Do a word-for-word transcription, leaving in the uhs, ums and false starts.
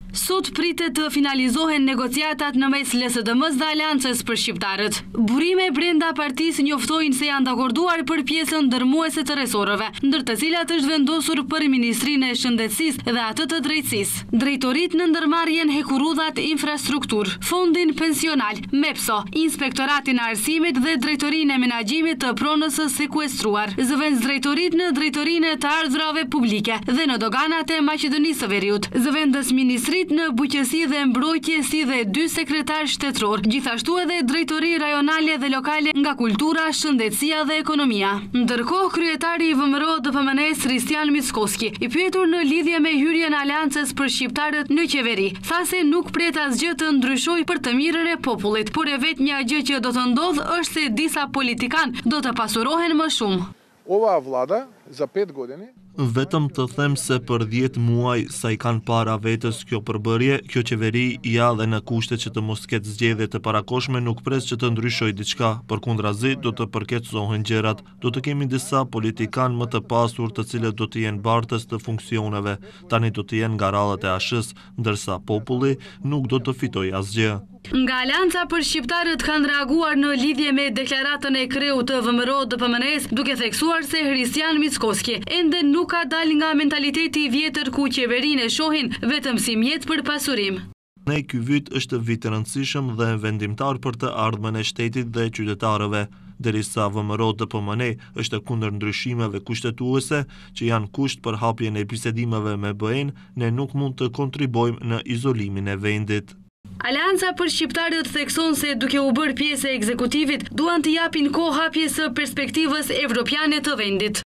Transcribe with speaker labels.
Speaker 1: Sot pritet të finalizohen negociatat në mes L S D M-s dhe Aleancës për shqiptarët. Burime brenda partisë njoftojnë se janë dakorduar për pjesën ndërmuese të resorëve, ndër të cilat është vendosur për Ministrinë e Shëndetësisë dhe atë të Drejtësisë. Drejtoritë në ndërmarrjen hekurudhat infrastruktur, Fondin Pensional, MEPSO, Inspektoratin e Arsimit dhe Drejtorinë e Menaxhimit të pronës së sekuestruar. Zëvendës drejtoritë në Drejtorinë e të Ardhurave Publike dhe në doganat e Maqedonisë së Veriut. Zëvendës ministrit në bujqësi dhe mbrojtje si dhe dy sekretar shtetëror, gjithashtu edhe drejtori rajonale dhe lokale nga kultura, shëndetësia dhe ekonomia. Ndërkohë, kryetari i V M R O D P M N-s Kristian Mickoski, i pyetur në lidhje me hyrjen e Aleancës për shqiptarët në qeveri, tha se nuk pret asgjë të ndryshojë për të mirën e popullit, por e vetmja gjë që do të ndodhë është se disa politikanë do të pasurohen më shumë.
Speaker 2: Ova vlada za pet godini
Speaker 3: Vetëm të them se për dhjetë muaj sa i kanë para vetës kjo përbërje, kjo qeveri ja dhe në kushte që të mos ketë zgjedhje të parakoshme nuk pres që të ndryshoj diçka, përkundrazi do të përkeçësohen gjërat, do të kemi disa politikan më të pasur të cilët do të jenë bartës të funksioneve, tani do të jenë nga rallat e A S H-s, ndërsa populli nuk do të fitoj asgjë.
Speaker 1: Nga Aleanca për shqiptarët kanë reaguar në lidhje me deklaratën e kreut të V M R O D P M N-s, duke theksuar se Kristian Mickoski ende nuk ka dal nga mentaliteti i vjetër ku qeverinë e shohin vetëm si mjet për pasurim.
Speaker 3: Ne ky vit është vit i rëndësishëm dhe vendimtar për të ardhmen e shtetit dhe qytetarëve, derisa V M R O D P M N është kundër ndryshimeve kushtetuese që janë kusht për hapjen e bisedimeve me B E-n, ne nuk mund të kontribojmë në izolimin e vendit.
Speaker 1: Aleanca për shqiptarët thekson se duke u bërë pjesë e ekzekutivit, duan të japin kohë hapjes së perspektivës evropiane të vendit.